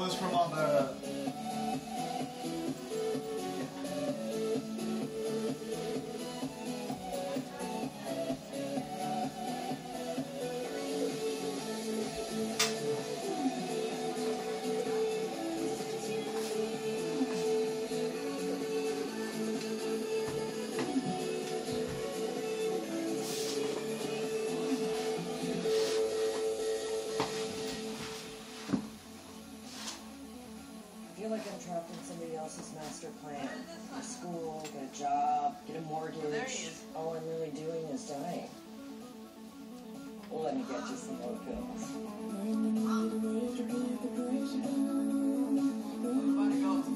those from all the... I feel like I'm trapped in somebody else's master plan. A school, get a job, get a mortgage. Well, there he is. All I'm really doing is dying. Well, let me get you some more pills. About to go.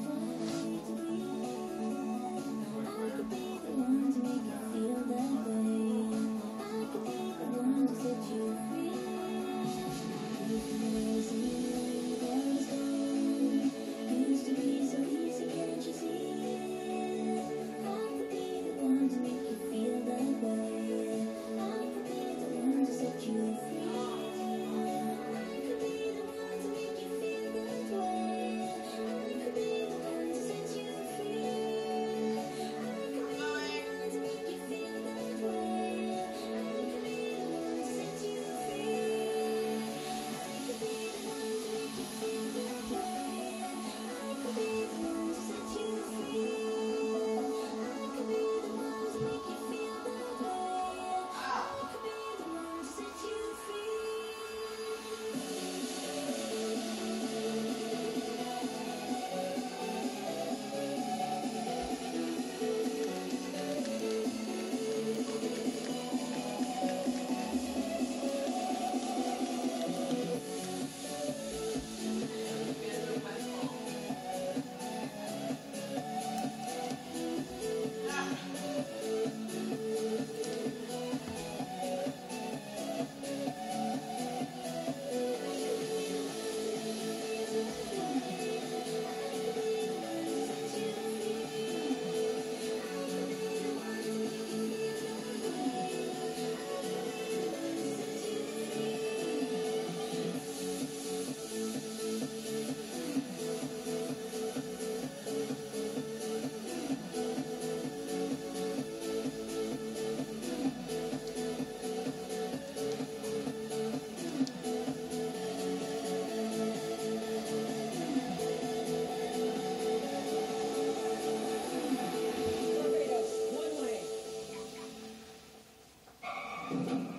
Barbados, one way.